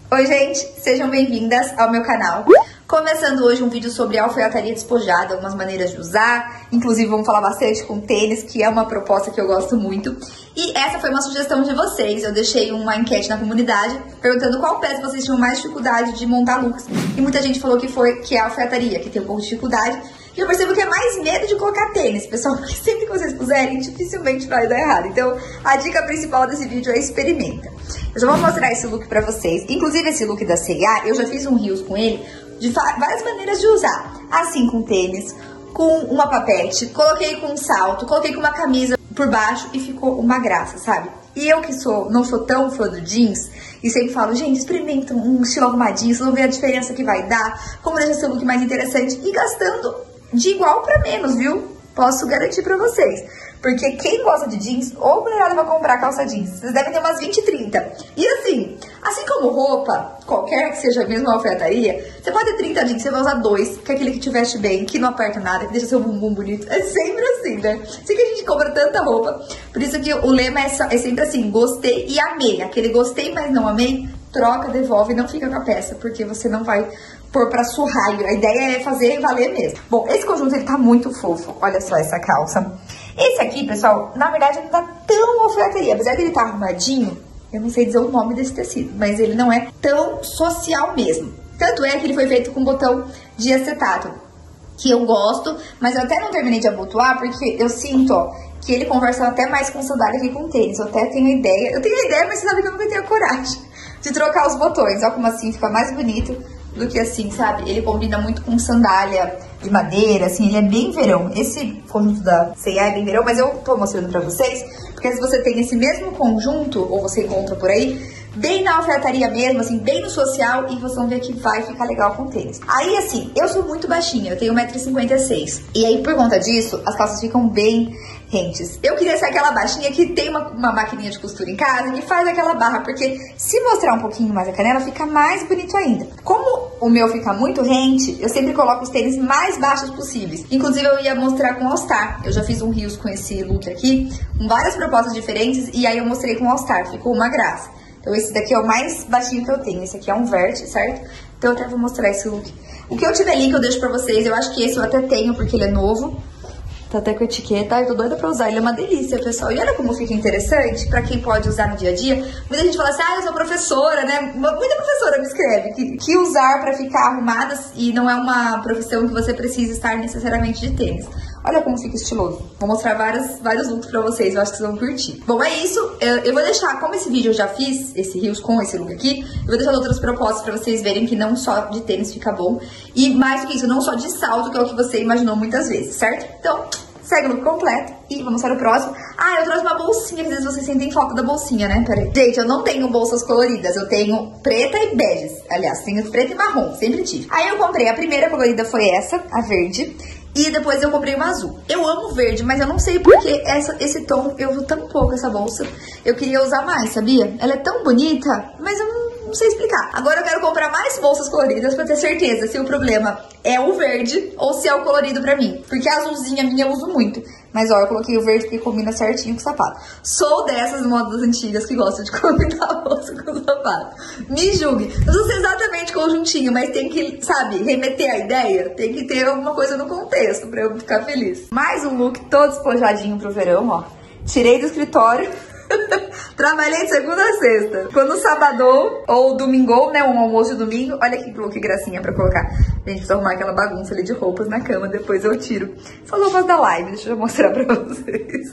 Oi gente, sejam bem-vindas ao meu canal. Começando hoje um vídeo sobre alfaiataria despojada, algumas maneiras de usar. Inclusive vamos falar bastante com tênis, que é uma proposta que eu gosto muito. E essa foi uma sugestão de vocês. Eu deixei uma enquete na comunidade perguntando qual peça vocês tinham mais dificuldade de montar looks. E muita gente falou que é a alfaiataria, que tem um pouco de dificuldade. E eu percebo que é mais medo de colocar tênis, pessoal, porque sempre que vocês puserem, dificilmente vai dar errado. Então, a dica principal desse vídeo é experimenta. Eu já vou mostrar esse look pra vocês. Inclusive, esse look da C&A, eu já fiz um reels com ele de várias maneiras de usar. Assim, com tênis, com uma papete, coloquei com um salto, coloquei com uma camisa por baixo e ficou uma graça, sabe? E eu que não sou tão fã do jeans, e sempre falo, gente, experimenta um estilo arrumadinho, vocês vão ver a diferença que vai dar, como deixa seu look mais interessante e gastando de igual pra menos, viu? Posso garantir pra vocês. Porque quem gosta de jeans, ou mulherada vai comprar calça jeans, vocês devem ter umas 20, 30. E assim como roupa, qualquer que seja mesmo a alfaiataria, você pode ter 30 jeans, você vai usar 2, que é aquele que te veste bem, que não aperta nada, que deixa seu bumbum bonito. É sempre assim, né? Assim que a gente compra tanta roupa. Por isso que o lema é sempre assim, gostei e amei. Aquele gostei, mas não amei, troca, devolve e não fica com a peça, porque você não vai pôr pra surrar. A ideia é fazer valer mesmo. Bom, esse conjunto ele tá muito fofo. Olha só essa calça. Esse aqui, pessoal, na verdade não tá tão alfaiataria. Apesar de ele tá arrumadinho, eu não sei dizer o nome desse tecido, mas ele não é tão social mesmo. Tanto é que ele foi feito com botão de acetato, que eu gosto, mas eu até não terminei de abotoar, porque eu sinto, ó, que ele conversa até mais com sandália que com tênis. Eu até tenho ideia. Eu tenho ideia, mas você sabe que eu nunca tenho coragem de trocar os botões. Ó como assim fica mais bonito do que assim, sabe? Ele combina muito com sandália de madeira, assim, ele é bem verão. Esse conjunto da C&A é bem verão, mas eu tô mostrando pra vocês, porque se você tem esse mesmo conjunto, ou você encontra por aí, bem na alfaiataria mesmo, assim, bem no social, e vocês vão ver que vai ficar legal com tênis. Aí, assim, eu sou muito baixinha, eu tenho 1,56 m, e aí, por conta disso, as calças ficam bem rentes. Eu queria ser aquela baixinha que tem uma maquininha de costura em casa, que faz aquela barra, porque se mostrar um pouquinho mais a canela, fica mais bonito ainda. Como o meu fica muito rente, eu sempre coloco os tênis mais baixos possíveis. Inclusive, eu ia mostrar com All Star. Eu já fiz um reels com esse look aqui, com várias propostas diferentes, e aí eu mostrei com All Star, ficou uma graça. Então esse daqui é o mais baixinho que eu tenho. Esse aqui é um vert, certo? Então eu até vou mostrar esse look. O que eu tiver link eu deixo pra vocês. Eu acho que esse eu até tenho, porque ele é novo. Tá até com etiqueta. Eu tô doida pra usar. Ele é uma delícia, pessoal. E olha como fica interessante pra quem pode usar no dia a dia. Muita gente fala assim, eu sou professora, né? Muita professora me escreve que usar pra ficar arrumada, e não é uma profissão que você precisa estar necessariamente de tênis. Olha como fica estiloso. Vou mostrar vários looks pra vocês, eu acho que vocês vão curtir. Bom, é isso. Eu vou deixar, como esse vídeo eu já fiz, esse reels com esse look aqui, eu vou deixar outras propostas pra vocês verem que não só de tênis fica bom. E mais do que isso, não só de salto, que é o que você imaginou muitas vezes, certo? Então, segue o look completo e vamos para o próximo. Eu trouxe uma bolsinha, que às vezes vocês sentem falta da bolsinha, né? Peraí. Gente, eu não tenho bolsas coloridas, eu tenho preta e bege. Aliás, tenho preta e marrom, sempre tive. Aí eu comprei, a primeira colorida foi essa, a verde. E depois eu comprei uma azul. Eu amo verde, mas eu não sei porque esse tom, eu uso tão pouco essa bolsa. Eu queria usar mais, sabia? Ela é tão bonita, mas eu não sei explicar. Agora eu quero comprar mais bolsas coloridas pra ter certeza se o problema é o verde ou se é o colorido pra mim. Porque a azulzinha minha eu uso muito. Mas ó, eu coloquei o verde porque combina certinho com o sapato. Sou dessas modas antigas que gostam de combinar a bolsa com o sapato. Me julgue. Eu não sei exatamente conjuntinho, mas tem que, sabe, remeter a ideia. Tem que ter alguma coisa no contexto pra eu ficar feliz. Mais um look todo despojadinho pro verão, ó. Tirei do escritório. Trabalhei de segunda a sexta. Quando sabadou ou domingou, né, um almoço de domingo, olha aqui que gracinha pra colocar. Gente, precisa arrumar aquela bagunça ali de roupas na cama, depois eu tiro. São roupas da live, deixa eu mostrar pra vocês.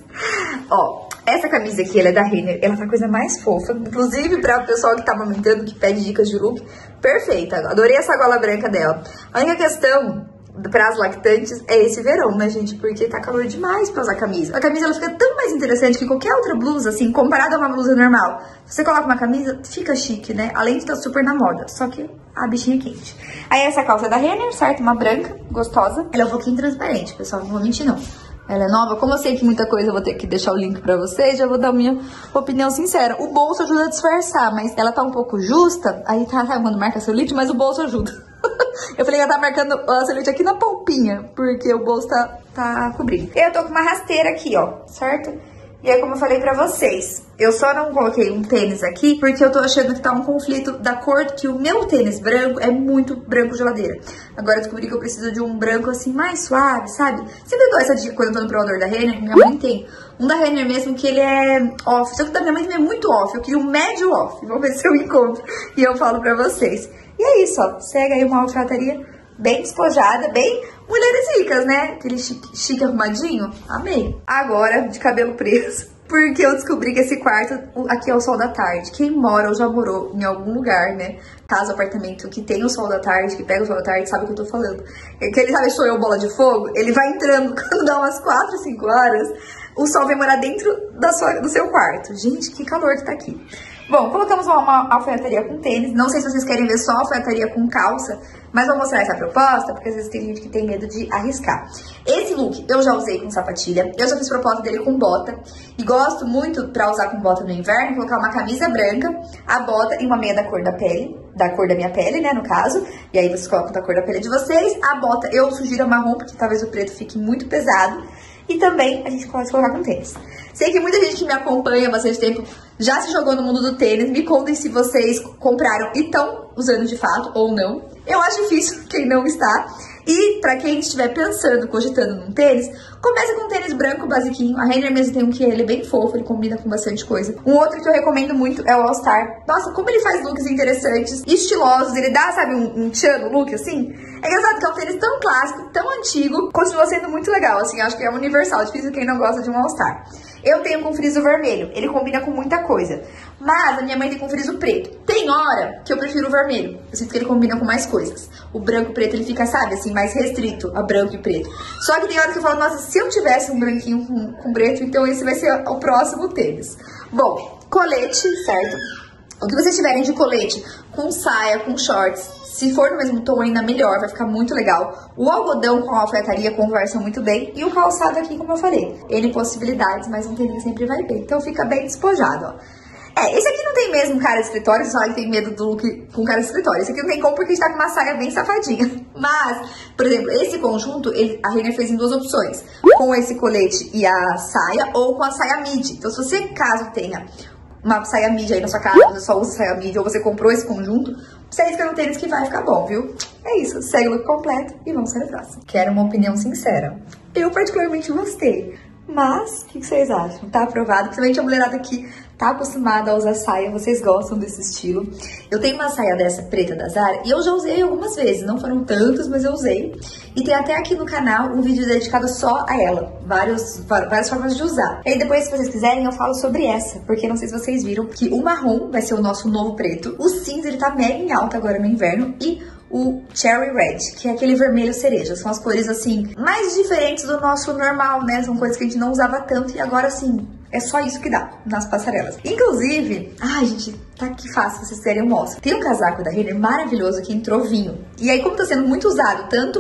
Ó, essa camisa aqui, ela é da Renner, ela tá a coisa mais fofa. Inclusive pra o pessoal que tá amamentando, que pede dicas de look, perfeita. Adorei essa gola branca dela. A única questão para as lactantes é esse verão, né, gente? Porque tá calor demais pra usar camisa. A camisa, ela fica tão mais interessante que qualquer outra blusa, assim, comparada a uma blusa normal. Você coloca uma camisa, fica chique, né? Além de estar super na moda, só que a bichinha é quente. Aí essa calça é da Renner, certo? Uma branca, gostosa. Ela é um pouquinho transparente, pessoal, não vou mentir, não. Ela é nova, como eu sei que muita coisa eu vou ter que deixar o link pra vocês, já vou dar a minha opinião sincera. O bolso ajuda a disfarçar, mas ela tá um pouco justa, aí tá, sabe quando marca celulite, mas o bolso ajuda. Eu falei que ela tá marcando a celulite aqui na polpinha, porque o bolso tá cobrindo. Eu tô com uma rasteira aqui, ó, certo? E aí, como eu falei pra vocês, eu só não coloquei um tênis aqui porque eu tô achando que tá um conflito da cor, que o meu tênis branco é muito branco geladeira. Agora eu descobri que eu preciso de um branco assim mais suave, sabe? Sempre dou essa dica quando eu tô no provador da Renner, minha mãe tem. Um da Renner mesmo que ele é off, só que o da minha mãe é muito off, eu queria um médio off. Vamos ver se eu encontro e eu falo pra vocês. E é isso, ó, segue aí uma alfaiataria bem despojada, bem mulheres ricas, né? Aquele chique arrumadinho. Amei. Agora, de cabelo preso, porque eu descobri que esse quarto aqui é o sol da tarde. Quem mora ou já morou em algum lugar, né? Casa, apartamento que tem o sol da tarde, que pega o sol da tarde, sabe o que eu tô falando. Que ele sabe, sou eu, bola de fogo, ele vai entrando quando dá umas 4, 5 horas, o sol vem morar dentro do seu quarto. Gente, que calor que tá aqui. Bom, colocamos uma alfaiataria com tênis. Não sei se vocês querem ver só alfaiataria com calça, mas vou mostrar essa proposta, porque às vezes tem gente que tem medo de arriscar. Esse look eu já usei com sapatilha, eu já fiz proposta dele com bota, e gosto muito pra usar com bota no inverno, colocar uma camisa branca, a bota e uma meia da cor da pele, da cor da minha pele, né, no caso, e aí vocês colocam da cor da pele de vocês. A bota eu sugiro marrom, porque talvez o preto fique muito pesado. E também a gente pode colocar com tênis. Sei que muita gente que me acompanha há bastante tempo já se jogou no mundo do tênis. Me contem se vocês compraram e estão usando de fato ou não. Eu acho difícil quem não está. E pra quem estiver pensando, cogitando num tênis, começa com um tênis branco basiquinho. A Renner mesmo tem um que ele é bem fofo, ele combina com bastante coisa. Um outro que eu recomendo muito é o All Star. Nossa, como ele faz looks interessantes, estilosos. Ele dá, sabe, um tchan no look, assim. É engraçado que é um tênis tão clássico, tão antigo, continua sendo muito legal, assim. Acho que é universal, difícil quem não gosta de um All Star. Eu tenho com friso vermelho, ele combina com muita coisa. Mas a minha mãe tem com friso preto. Tem hora que eu prefiro o vermelho. Eu sinto que ele combina com mais coisas. O branco e preto, ele fica, sabe, assim, mais restrito a branco e preto. Só que tem hora que eu falo, nossa, se eu tivesse um branquinho com preto, então esse vai ser o próximo tênis. Bom, colete, certo? O que vocês tiverem de colete com saia, com shorts, se for no mesmo tom ainda melhor, vai ficar muito legal. O algodão com a alfaiataria conversa muito bem. E o calçado aqui, como eu falei, N possibilidades, mas um tênis sempre vai bem. Então fica bem despojado, ó. Esse aqui não tem mesmo cara de escritório, só que tem medo do look com cara de escritório. Esse aqui não tem como porque a gente tá com uma saia bem safadinha. Mas, por exemplo, esse conjunto, a Renner fez em 2 opções. Com esse colete e a saia, ou com a saia midi. Então, se você, caso tenha uma saia midi aí na sua casa, você só usa saia midi, ou você comprou esse conjunto, você arrisca no tênis que vai ficar bom, viu? É isso, segue o look completo e vamos para o próximo. Quero uma opinião sincera. Eu particularmente gostei. Mas, o que vocês acham? Tá aprovado? Principalmente a mulherada aqui tá acostumada a usar saia, vocês gostam desse estilo. Eu tenho uma saia dessa preta da Zara e eu já usei algumas vezes, não foram tantas, mas eu usei. E tem até aqui no canal um vídeo dedicado só a ela, várias formas de usar. E aí depois, se vocês quiserem, eu falo sobre essa, porque não sei se vocês viram que o marrom vai ser o nosso novo preto, o cinza ele tá mega em alta agora no inverno e o Cherry Red, que é aquele vermelho cereja. São as cores, assim, mais diferentes do nosso normal, né? São cores que a gente não usava tanto e agora, assim, é só isso que dá nas passarelas. Inclusive, ai, gente, tá que fácil, se vocês querem eu mostro. Tem um casaco da Renner maravilhoso que entrou vinho. E aí, como tá sendo muito usado, tanto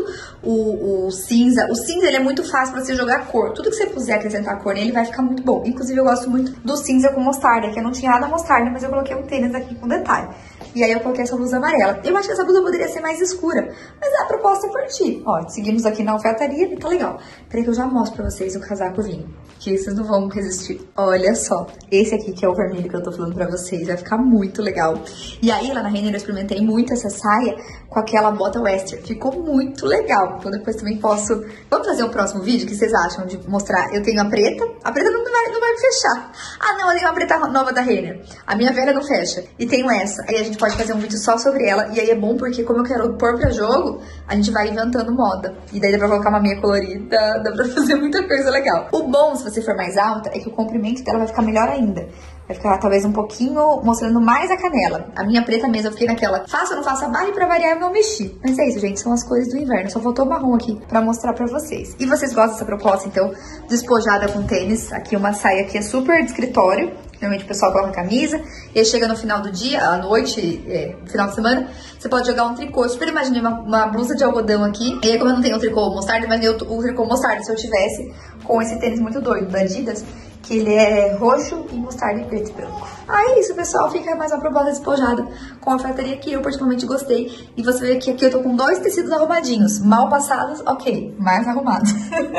o cinza ele é muito fácil pra você jogar cor. Tudo que você puser acrescentar cor nele vai ficar muito bom. Inclusive, eu gosto muito do cinza com mostarda, que eu não tinha nada mostarda, mas eu coloquei um tênis aqui com detalhe. E aí eu coloquei essa blusa amarela. Eu acho que essa blusa poderia ser mais escura, mas a proposta é curtir. Ó, seguimos aqui na alfaiataria e tá legal. Peraí que eu já mostro pra vocês o casaco vinho, que vocês não vão resistir. Olha só, esse aqui que é o vermelho que eu tô falando pra vocês, vai ficar muito legal. E aí lá na Renner eu experimentei muito essa saia com aquela bota Western. Ficou muito legal. Então depois também posso... Vamos fazer o próximo vídeo, o que vocês acham de mostrar? Eu tenho a preta não vai me fechar. Ah não, eu tenho uma preta nova da Renner. A minha velha não fecha. E tenho essa. Aí a gente pode fazer um vídeo só sobre ela. E aí é bom porque como eu quero pôr pra jogo, a gente vai inventando moda. E daí dá pra colocar uma meia colorida, dá pra fazer muita coisa legal. O bom, se você for mais alta, é que o comprimento dela vai ficar melhor ainda. Vai ficar talvez um pouquinho mostrando mais a canela. A minha preta mesmo, eu fiquei naquela, faça ou não faça barra, e pra variar eu não mexi. Mas é isso, gente, são as cores do inverno. Só faltou o marrom aqui pra mostrar pra vocês. E vocês gostam dessa proposta, então, despojada com tênis. Aqui uma saia que é super de escritório. Normalmente o pessoal coloca camisa. E aí chega no final do dia, à noite, no final de semana, você pode jogar um tricô. Eu super imaginei uma blusa de algodão aqui. E aí como eu não tenho o tricô mostarda, mas eu o tricô mostarda se eu tivesse com esse tênis muito doido da Adidas, que ele é roxo e mostarda e preto e branco. É isso, pessoal. Fica mais uma proposta despojada com a alfaiataria que eu particularmente gostei. E você vê que aqui eu tô com 2 tecidos arrumadinhos. Mal passados, ok. Mais arrumados.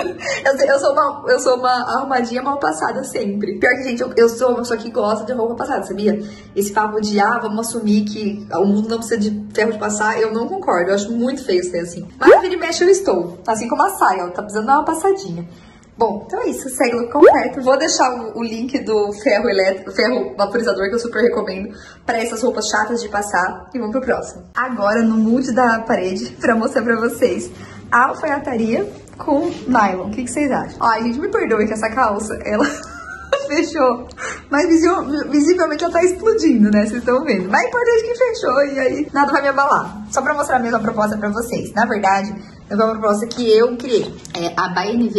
eu sou uma arrumadinha mal passada sempre. Pior que, gente, eu sou uma pessoa que gosta de roupa passada, sabia? Esse papo de, vamos assumir que o mundo não precisa de ferro de passar, eu não concordo. Eu acho muito feio ser assim. Mas vira e mexe eu estou. Assim como a saia, ó. Tá precisando dar uma passadinha. Bom, então é isso, segue o look completo. Vou deixar o link do ferro elétrico, ferro vaporizador, que eu super recomendo, pra essas roupas chatas de passar. E vamos pro próximo. Agora, no mood da parede, pra mostrar pra vocês a alfaiataria com nylon. O que vocês acham? Ai, gente, me perdoe que essa calça, ela fechou. Mas visivelmente ela tá explodindo, né? Vocês estão vendo. Mas é importante que fechou e aí nada vai me abalar. Só pra mostrar mesmo a proposta pra vocês. Na verdade, é uma proposta que eu criei. A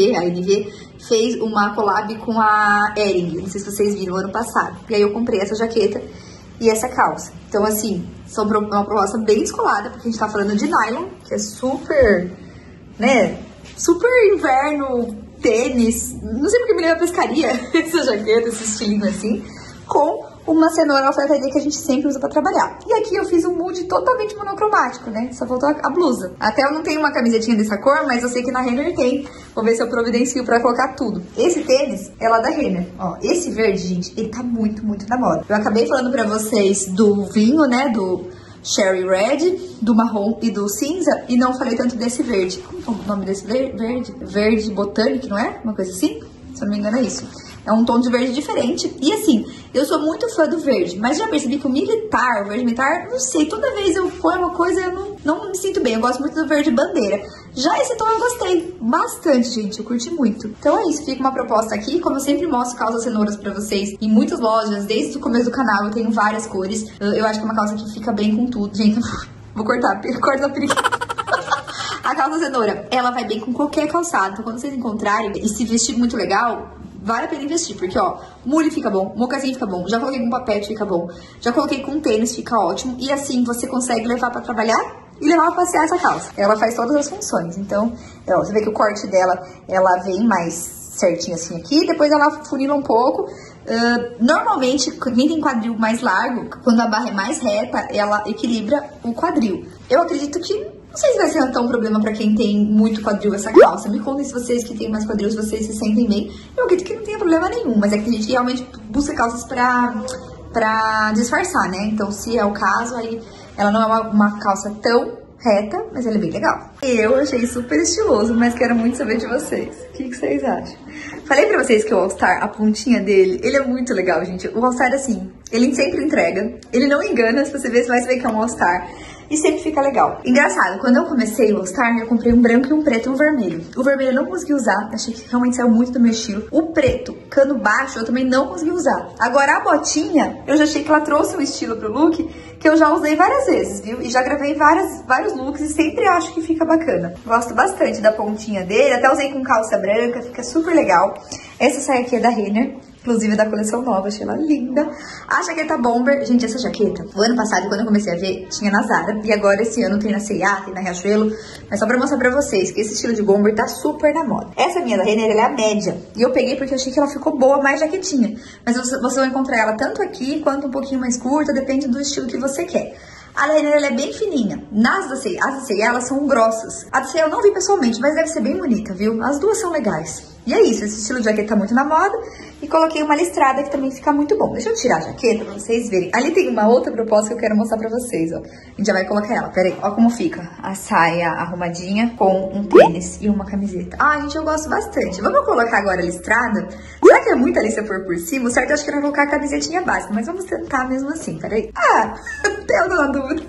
NV fez uma collab com a Ering. Não sei se vocês viram ano passado. E aí eu comprei essa jaqueta e essa calça. Então, assim, são uma proposta bem descolada, porque a gente tá falando de nylon, que é super, né? Super inverno, tênis. Não sei porque me lembra pescaria, essa jaqueta, esse estilinho assim. Com uma cenoura alfaiataria que a gente sempre usa pra trabalhar. E aqui eu fiz um mood totalmente monocromático, né? Só faltou a blusa. Até eu não tenho uma camisetinha dessa cor, mas eu sei que na Renner tem. Vou ver se eu providencio pra colocar tudo. Esse tênis é lá da Renner. Ó, esse verde, gente, ele tá muito, muito na moda. Eu acabei falando pra vocês do vinho, né? Do Cherry Red, do marrom e do cinza. E não falei tanto desse verde. Como é o nome desse verde? Verde botânico, não é? Uma coisa assim? Se eu não me engano é isso. É um tom de verde diferente. E assim, eu sou muito fã do verde, mas já percebi que o militar, o verde militar, não sei, toda vez eu ponho uma coisa eu não me sinto bem. Eu gosto muito do verde bandeira. Já esse tom eu gostei bastante, gente. Eu curti muito. Então é isso, fica uma proposta aqui. Como eu sempre mostro calças cenouras pra vocês em muitas lojas, desde o começo do canal, eu tenho várias cores. Eu acho que é uma calça que fica bem com tudo. Gente, vou cortar, corta a periquita. A calça cenoura, ela vai bem com qualquer calçado. Então quando vocês encontrarem e se vestir muito legal, vale a pena investir, porque ó, mule fica bom, mocassim fica bom, já coloquei com papete fica bom, já coloquei com tênis fica ótimo, e assim você consegue levar pra trabalhar e levar pra passear essa calça. Ela faz todas as funções, então, ó, você vê que o corte dela, ela vem mais certinho assim aqui, depois ela funila um pouco. Normalmente, quem tem quadril mais largo, quando a barra é mais reta, ela equilibra o quadril. Eu acredito que não sei se vai ser tão problema pra quem tem muito quadril essa calça. Me contem se vocês que têm mais quadril, se vocês se sentem bem. Eu acredito que não tenha problema nenhum, mas é que a gente realmente busca calças pra disfarçar, né? Então, se é o caso, aí ela não é uma calça tão reta, mas ela é bem legal. Eu achei super estiloso, mas quero muito saber de vocês. O que vocês acham? Falei pra vocês que o All Star, a pontinha dele, ele é muito legal, gente. O All Star, assim, ele sempre entrega. Ele não engana, se você ver, você vai ver que é um All Star. E sempre fica legal. Engraçado, quando eu comecei o All Star, eu comprei um branco e um preto e um vermelho. O vermelho eu não consegui usar, achei que realmente saiu muito do meu estilo. O preto, cano baixo, eu também não consegui usar. Agora a botinha, eu já achei que ela trouxe um estilo pro look que eu já usei várias vezes, viu? E já gravei vários looks e sempre acho que fica bacana. Gosto bastante da pontinha dele, até usei com calça branca, fica super legal. Essa saia aqui é da Renner, inclusive da coleção nova, achei ela linda. A jaqueta bomber, gente, essa jaqueta, o ano passado, quando eu comecei a ver, tinha na Zara. E agora esse ano tem na C&A, tem na Riachuelo. Mas só pra mostrar pra vocês que esse estilo de bomber tá super na moda. Essa minha da Renner, ela é a média. E eu peguei porque eu achei que ela ficou boa, mais jaquetinha. Mas você vai encontrar ela tanto aqui, quanto um pouquinho mais curta, depende do estilo que você quer. A da Renner, ela é bem fininha. As da C&A, elas são grossas. A da C&A eu não vi pessoalmente, mas deve ser bem bonita, viu? As duas são legais. E é isso, esse estilo de jaqueta tá muito na moda. E coloquei uma listrada que também fica muito bom. Deixa eu tirar a jaqueta pra vocês verem. Ali tem uma outra proposta que eu quero mostrar pra vocês, ó. A gente já vai colocar ela, pera aí. Ó como fica a saia arrumadinha com um tênis e uma camiseta. Ah, gente, eu gosto bastante. Vamos colocar agora a listrada? Será que é muita lista por cima? O certo eu acho que era colocar a camisetinha básica, mas vamos tentar mesmo assim, pera aí. Ah, tenho alguma dúvida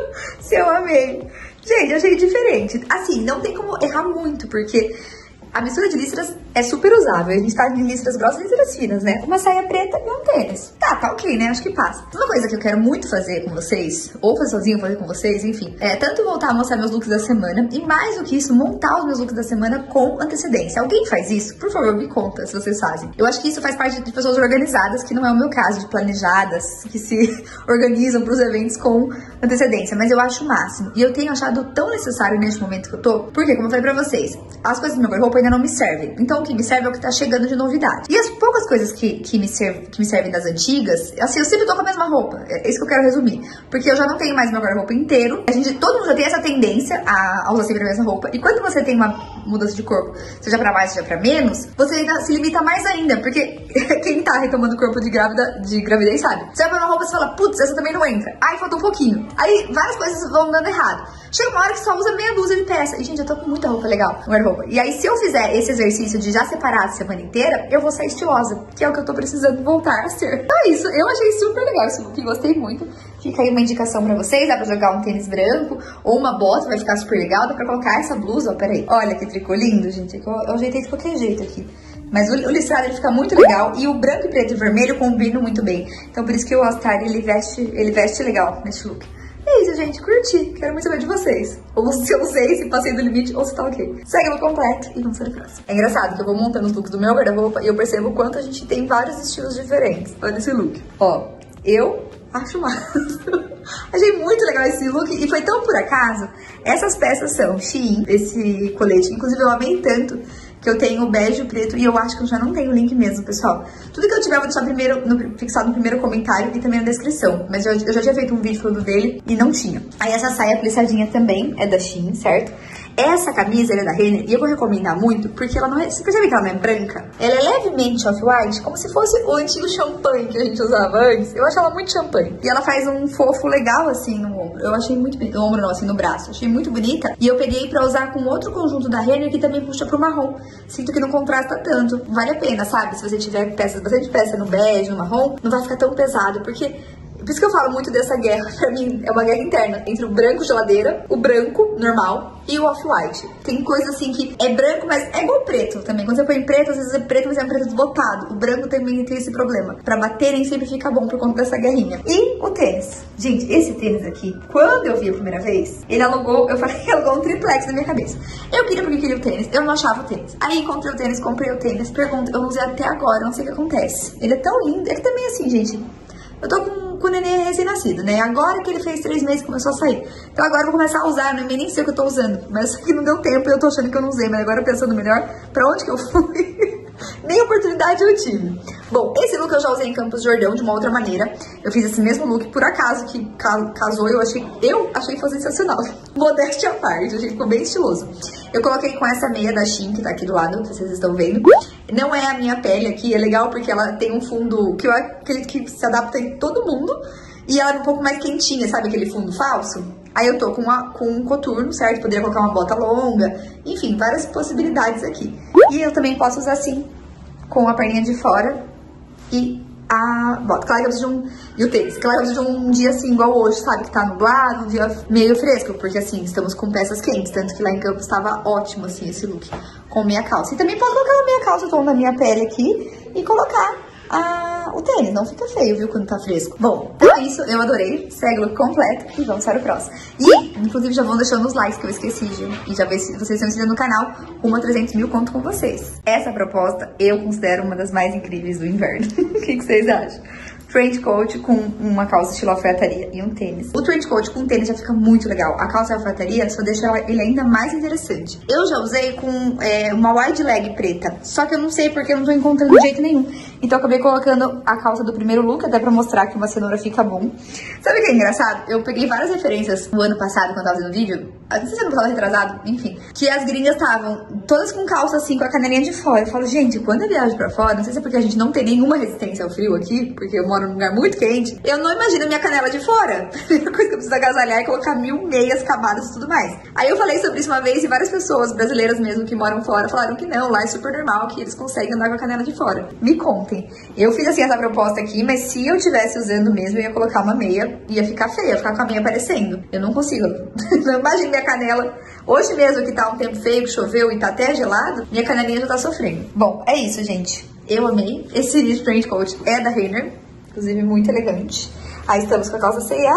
se eu amei. Gente, eu achei diferente. Assim, não tem como errar muito, porque a mistura de listras é super usável. A gente tá em listras grossas e listras finas, né? Uma saia preta e um tênis. Tá ok, né? Acho que passa. Uma coisa que eu quero muito fazer com vocês, ou fazer sozinho, fazer com vocês, enfim, é tanto voltar a mostrar meus looks da semana, e mais do que isso, montar os meus looks da semana com antecedência. Alguém faz isso? Por favor, me conta se vocês fazem. Eu acho que isso faz parte de pessoas organizadas, que não é o meu caso, de planejadas, que se organizam pros eventos com antecedência. Mas eu acho o máximo. E eu tenho achado tão necessário neste momento que eu tô, porque, como eu falei pra vocês, as coisas do meu guarda-roupa ainda não me servem. Então, o que me serve é o que tá chegando de novidade. E as poucas coisas que me servem das antigas. Assim, eu sempre tô com a mesma roupa. É isso que eu quero resumir. Porque eu já não tenho mais meu guarda-roupa inteiro. Todo mundo já tem essa tendência a usar sempre a mesma roupa. E quando você tem uma mudança de corpo, seja pra mais, seja pra menos, você ainda se limita mais ainda. Porque quem tá retomando o corpo de gravidez sabe. Você vai pra uma roupa e você fala, putz, essa também não entra. Aí falta um pouquinho. Aí várias coisas vão dando errado. Chega uma hora que só usa meia dúzia de peça. E, gente, eu tô com muita roupa legal no guarda-roupa. E aí, se eu fizer esse exercício de já separar a semana inteira, eu vou sair estilosa, que é o que eu tô precisando voltar a ser. Então é isso, eu achei super legal esse look, gostei muito. Fica aí uma indicação pra vocês, dá pra jogar um tênis branco ou uma bota, vai ficar super legal. Dá pra colocar essa blusa, ó, peraí. Olha que tricô lindo, gente, é que eu ajeitei de qualquer jeito aqui. Mas o listrado, ele fica muito legal e o branco, preto e vermelho combinam muito bem. Então por isso que o All Star, ele veste legal nesse look. É isso, gente, curti. Quero muito saber de vocês. Ou se eu usei, se passei do limite, ou se tá ok. Segue no completo e vamos para o próximo. É engraçado que eu vou montando os looks do meu guarda-roupa e eu percebo o quanto a gente tem vários estilos diferentes. Olha esse look. Ó, eu acho massa. Achei muito legal esse look e foi tão por acaso. Essas peças são Shein, esse colete. Inclusive eu amei tanto que eu tenho o bege e o preto, e eu acho que eu já não tenho o link mesmo, pessoal. Tudo que eu tiver eu vou deixar fixado no primeiro comentário e também na descrição. Mas eu já tinha feito um vídeo falando dele e não tinha. Aí essa saia plissadinha também é da Shein, certo? Essa camisa, ela é da Renner, e eu vou recomendar muito, porque ela não é... Você percebe que ela não é branca? Ela é levemente off-white, como se fosse o antigo champanhe que a gente usava antes. Eu acho ela muito champanhe. E ela faz um fofo legal, assim, no ombro. Eu achei muito bonito. No ombro não, assim, no braço. Achei muito bonita. E eu peguei pra usar com outro conjunto da Renner, que também puxa pro marrom. Sinto que não contrasta tanto. Vale a pena, sabe? Se você tiver bastante peça no bege, no marrom, não vai ficar tão pesado, porque... Por isso que eu falo muito dessa guerra, pra mim, é uma guerra interna entre o branco geladeira, o branco normal e o off-white. Tem coisa assim que é branco, mas é igual preto também. Quando você põe preto, às vezes é preto, mas é um preto desbotado. O branco também tem esse problema. Pra baterem sempre fica bom por conta dessa guerrinha. E o tênis. Gente, esse tênis aqui, quando eu vi a primeira vez, ele alugou, eu falei que alugou um triplex na minha cabeça. Eu queria porque queria o tênis, eu não achava o tênis. Aí encontrei o tênis, comprei o tênis, pergunto, eu não usei até agora, não sei o que acontece. Ele é tão lindo, é que também assim, gente, eu tô com o neném recém-nascido, né? Agora que ele fez 3 meses que começou a sair. Então agora eu vou começar a usar, né? Nem sei o que eu tô usando. Mas isso aqui não deu tempo e eu tô achando que eu não usei. Mas agora pensando melhor, pra onde que eu fui? Nem oportunidade eu tive. Bom, esse look eu já usei em Campos do Jordão de uma outra maneira. Eu fiz esse mesmo look por acaso, que casou, eu achei que foi sensacional. Modéstia à parte, eu achei que ficou bem estiloso. Eu coloquei com essa meia da Shein, que tá aqui do lado, que vocês estão vendo. Não é a minha pele aqui, é legal porque ela tem um fundo aquele que se adapta em todo mundo. E ela é um pouco mais quentinha, sabe aquele fundo falso? Aí eu tô com um coturno, certo? Poderia colocar uma bota longa, enfim, várias possibilidades aqui. E eu também posso usar assim, com a perninha de fora e a bota. Claro que eu preciso e o tênis. Claro que eu preciso de um dia assim, igual hoje, sabe? Que tá nublado, um dia meio fresco, porque assim, estamos com peças quentes. Tanto que lá em Campos estava ótimo, assim, esse look com meia calça. E também pode colocar uma meia calça, tom da minha pele aqui, e colocar o tênis, não fica feio, viu, quando tá fresco. Bom, então é isso, eu adorei, segue o look completo e vamos para o próximo. E, inclusive, já vão deixando os likes que eu esqueci, gente, e já ver se vocês estão inscritos no canal, rumo a 300 mil, conto com vocês. Essa proposta eu considero uma das mais incríveis do inverno. O que vocês acham? Trench coat com uma calça estilo alfaiataria e um tênis. O trench coat com tênis já fica muito legal. A calça alfaiataria só deixa ele ainda mais interessante. Eu já usei com uma wide leg preta, só que eu não sei porque eu não tô encontrando de jeito nenhum. Então eu acabei colocando a calça do primeiro look, até pra mostrar que uma cenoura fica bom. Sabe o que é engraçado? Eu peguei várias referências no ano passado, quando eu tava fazendo vídeo. Não sei se eu não tava retrasado, enfim. Que as gringas estavam todas com calça assim, com a canelinha de fora. Eu falo, gente, quando eu viajo pra fora, não sei se é porque a gente não tem nenhuma resistência ao frio aqui, porque eu moro num lugar muito quente, eu não imagino minha canela de fora. A primeira coisa que eu preciso agasalhar é colocar 1000 meias, camadas e tudo mais. Aí eu falei sobre isso uma vez e várias pessoas, brasileiras mesmo, que moram fora, falaram que não, lá é super normal, que eles conseguem andar com a canela de fora. Me contem. Eu fiz assim essa proposta aqui, mas se eu estivesse usando mesmo, eu ia colocar uma meia, ia ficar feia, ia ficar com a meia aparecendo. Eu não consigo. Não imagino minha canela. Hoje mesmo que tá um tempo feio, que choveu e tá até gelado, minha canelinha já tá sofrendo. Bom, é isso, gente. Eu amei. Esse trench coat é da Renner, inclusive muito elegante. Aí estamos com a calça C&A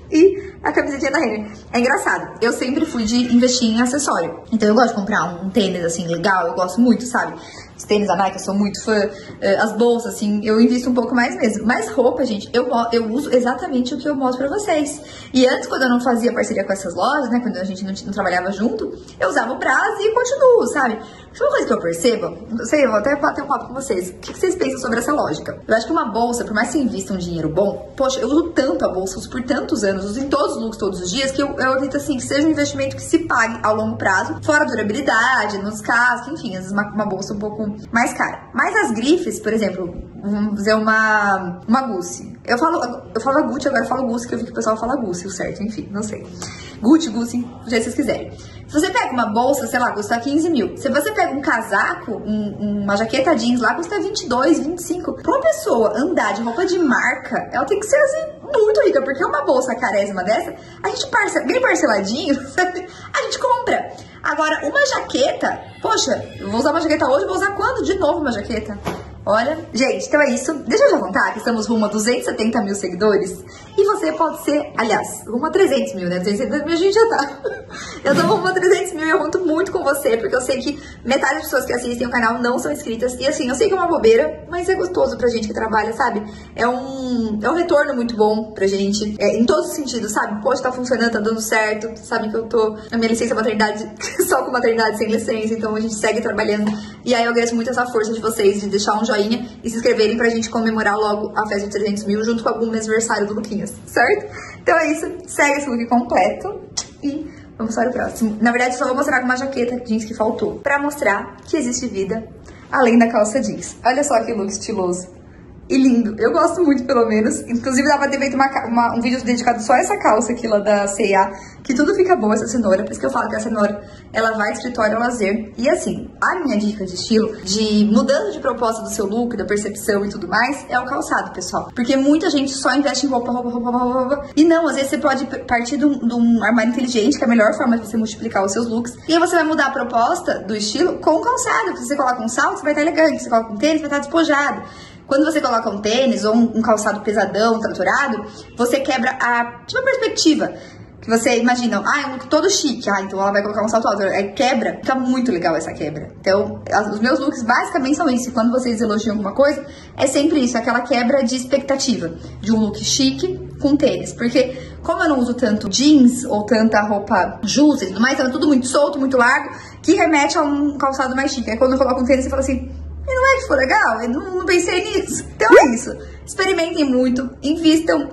e a camisetinha da Renner. É engraçado, eu sempre fui de investir em acessório. Então eu gosto de comprar um tênis assim legal, eu gosto muito, sabe? Os tênis da Nike, eu sou muito fã. As bolsas, assim, eu invisto um pouco mais mesmo. Mas roupa, gente, eu uso exatamente o que eu mostro pra vocês. E antes, quando eu não fazia parceria com essas lojas, né, quando a gente não trabalhava junto, eu usava o Brás e continuo, sabe? Uma coisa que eu percebo, não sei, eu vou até bater um papo com vocês. O que vocês pensam sobre essa lógica? Eu acho que uma bolsa, por mais que você invista um dinheiro bom, poxa, eu uso tanto a bolsa, uso por tantos anos, uso em todos os looks, todos os dias, que eu acredito assim, que seja um investimento que se pague ao longo prazo, fora a durabilidade, nos cascos, enfim, às vezes uma bolsa um pouco mais cara. Mas as grifes, por exemplo, vamos dizer uma Gucci. Eu falo a Gucci, agora eu falo Gucci, que eu vi que o pessoal fala Gucci, o certo, enfim, não sei. Gucci, do jeito que vocês quiserem. Se você pega uma bolsa, sei lá, custa 15 mil. Se você pega um casaco, uma jaqueta jeans lá, custa 22, 25. Pra uma pessoa andar de roupa de marca, ela tem que ser, assim, muito rica. Porque uma bolsa carésima dessa, a gente bem parceladinho, a gente compra. Agora, uma jaqueta, poxa, eu vou usar uma jaqueta hoje, vou usar quando? De novo uma jaqueta. Olha, gente, então é isso. Deixa eu já contar que estamos rumo a 270 mil seguidores. E você pode ser, aliás, rumo a 300 mil, né? 270 mil a gente já tá. Eu tô rumo a 300 mil e eu conto muito com você, porque eu sei que metade das pessoas que assistem o canal não são inscritas. E assim, eu sei que é uma bobeira, mas é gostoso pra gente que trabalha, sabe? É um retorno muito bom pra gente, em todos os sentidos, sabe? Poxa, tá funcionando, tá dando certo. Sabe que eu tô na minha licença maternidade, só com maternidade sem licença, então a gente segue trabalhando. E aí eu agradeço muito essa força de vocês, de deixar um joinha e se inscreverem pra gente comemorar logo a festa de 300 mil junto com algum aniversário do Luquinhas, certo? Então é isso, segue esse look completo e vamos para o próximo. Na verdade, só vou mostrar com uma jaqueta jeans que faltou, pra mostrar que existe vida além da calça jeans. Olha só que look estiloso e lindo. Eu gosto muito, pelo menos. Inclusive, dá pra ter feito um vídeo dedicado só a essa calça aqui lá da C&A, que tudo fica bom, essa cenoura. Por isso que eu falo que a cenoura, ela vai de escritório ao lazer. E assim, a minha dica de estilo, de mudança de proposta do seu look, da percepção e tudo mais, é o calçado, pessoal. Porque muita gente só investe em roupa. E não, às vezes você pode partir de um armário inteligente, que é a melhor forma de você multiplicar os seus looks. E aí você vai mudar a proposta do estilo com o calçado. Se você coloca um salto, você vai estar elegante. Se você coloca um tênis, vai estar despojado. Quando você coloca um tênis ou um calçado pesadão, tratorado, você quebra a perspectiva. Que você imagina, é um look todo chique, então ela vai colocar um salto alto. Aí quebra, fica muito legal essa quebra. Então, os meus looks basicamente são isso. E quando vocês elogiam alguma coisa, é sempre isso, aquela quebra de expectativa. De um look chique com tênis. Porque como eu não uso tanto jeans ou tanta roupa justa e tudo mais, então é tudo muito solto, muito largo, que remete a um calçado mais chique. Aí quando eu coloco um tênis, você fala assim, e não é que ficou legal? Eu não pensei nisso. Então é isso. Experimentem muito, invistam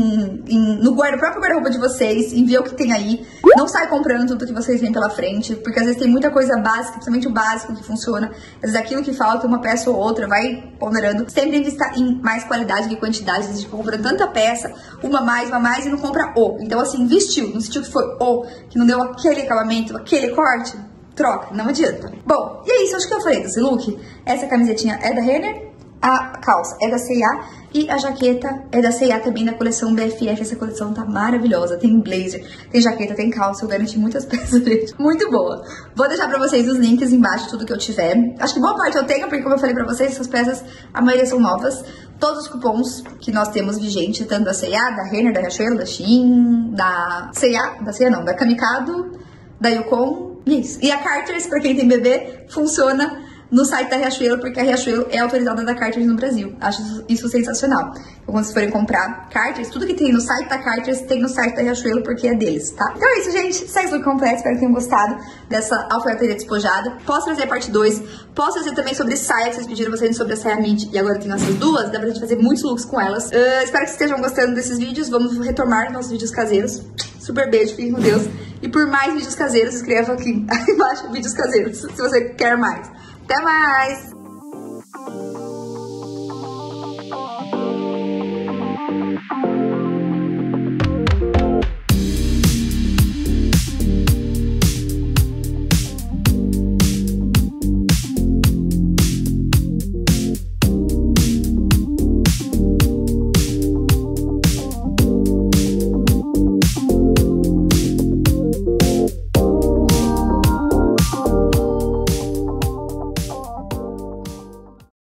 no próprio guarda-roupa de vocês, em ver o que tem aí. Não sai comprando tudo que vocês veem pela frente, porque às vezes tem muita coisa básica, principalmente o básico que funciona. Às vezes aquilo que falta, uma peça ou outra, vai ponderando. Sempre investir em mais qualidade que quantidade. Às vezes a gente compra tanta peça, uma mais e não compra o. Então assim, investiu, não sentiu que foi o, que não deu aquele acabamento, aquele corte. Troca, não adianta. Bom, e é isso, acho que eu falei desse look. Essa camisetinha é da Renner, a calça é da C&A e a jaqueta é da C&A também, da coleção BFF. Essa coleção tá maravilhosa, tem blazer, tem jaqueta, tem calça, eu garanti muitas peças, gente. Muito boa. Vou deixar pra vocês os links embaixo, tudo que eu tiver. Acho que boa parte eu tenho, porque como eu falei pra vocês, essas peças, a maioria são novas. Todos os cupons que nós temos vigente, tanto da C&A, da Renner, da Riachuelo, da Shein, da C&A não, da Kamikado, da Yukon. Isso. E a Carter's, pra quem tem bebê, funciona no site da Riachuelo, porque a Riachuelo é autorizada da Carter's no Brasil. Acho isso sensacional. Então, quando vocês forem comprar Carter's, tudo que tem no site da Carter's tem no site da Riachuelo, porque é deles, tá? Então é isso, gente. Segue o look completo. Espero que tenham gostado dessa alfaiataria despojada. Posso trazer a parte 2. Posso trazer também sobre saia, que vocês pediram bastante sobre a saia midi. E agora tem essas duas. Dá pra gente fazer muitos looks com elas. Espero que vocês estejam gostando desses vídeos. Vamos retomar nossos vídeos caseiros. Super beijo, fiquem com Deus. E por mais vídeos caseiros, escreva aqui embaixo vídeos caseiros, se você quer mais. Até mais!